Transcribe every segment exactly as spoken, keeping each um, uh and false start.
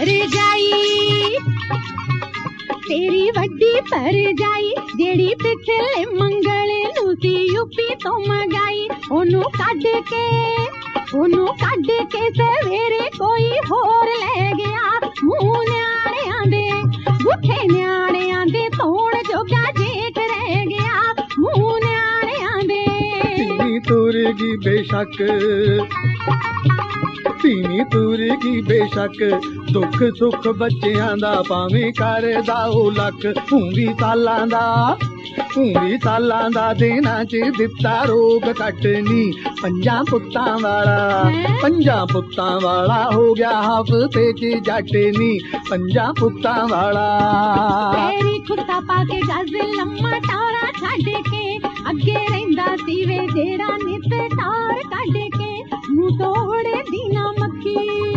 भरजाई तेरी वड्डी भरजाई जेड़ी पिछले मंगले लूसी यूपी तो मंगाई ओनू कड के ओनू कड के सवेरे कोई होर ले गया मुंह न्याणियां दे गुठे न्याणियां दे तोड़ जोगा जेठ रह गया मुंह न्याणियां दे तीनी तुरेगी बेशक तीनी तुरेगी बेशक दुख सुख बच्चियां दा भावें करदा ओ लक हूं भी सालां दा हूं भी सालां दा देना च दिता रोग कटनी पंजा पुत्तां वाला पंजा पुत्तां वाला हो गया हफ्ते च जटनी पंजा पुत्तां वाला तेरी खुट्टा पाके गज लम्मा टारा छड्ड के अगे रहिंदा सी वे जेड़ा नित टार कढ के मुंह तोड़े दीना मक्खी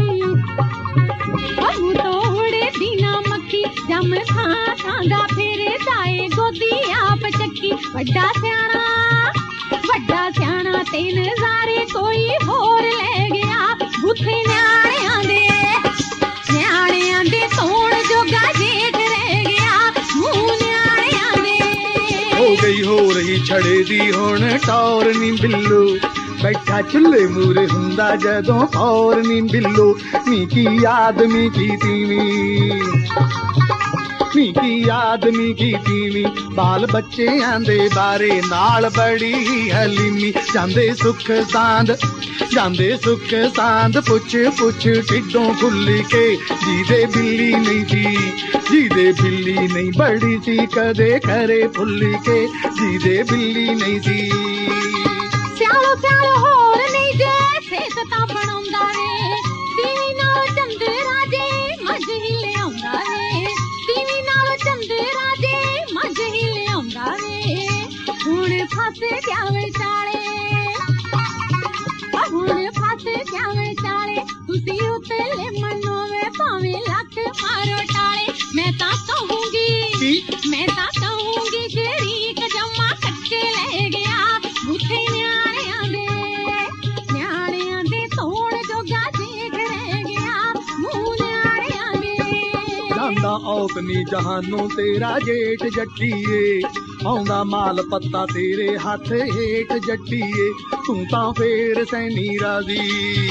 मुंह तोड़े दीना मक्खी जम थां थां दा फेरे दाए गोदी आप चक्की वड्डा स्याणा वड्डा स्याणा ते नज़ारे कोई होर ले गया बुथे न्याणियां दे न्याणियां दे तोड़ जोगा जेठ रह गया मुंह न्याणियां दे हो गई हो रही छड़े दी हुण टौर नी बिल्लू बैठा चुल्ले मूरे हुंदा जदों और नी बिल्लो नी की आदमी की तीवी नी की आदमी की तीवी बाल बच्चे आंदे बारे नाल बड़ी हलीमी जांदे सुख सांद जांदे सुख सांद पुछ पुछ टिड्डों खुली के जीदे बिल्ली नहीं थी जीदे बिल्ली नहीं बड़ी सी कदे करे फुल्ली के जीदे बिल्ली नहीं थी स्यालो स्यालो होर नहीं जे सेत तां बनाउंदा रे टीवी नाल चंदेरा जे मज ही लिआउंदा रे टीवी नाल चंदेरा जे मज ही लिआउंदा रे हुण फस गया विचाले हुण फस गया विचाले तुसी उतले मनोवे भावें लख मारो टाले मैं तां कहूंगी मैं तां कहूंगी शरीक जम्मा कच्चे ले गया बुथे न्याणियां दे न्याणियां दे तोड़ जोगा जेठ रह गया मुंह न्याणियां दे जांदा औतनी जहानों तेरा जेठ जट्टीए आउंदा माल पत्ता तेरे हथ हेठ जट्टीए तू तां फेर सैनी राजी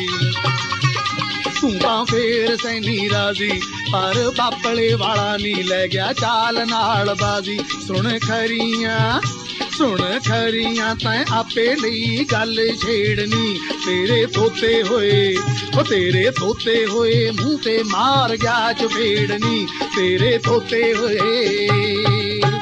तू तां फेर सैनी राजी पर बापले वाला नी ले गया चाल नाल बाजी सुन खरियां सुन खरियां तैं आपे लई गल छेड़नी तेरे तोते होए ओ तेरे तोते होए मुंह ते मार गया चपेड़नी तेरे तोते होए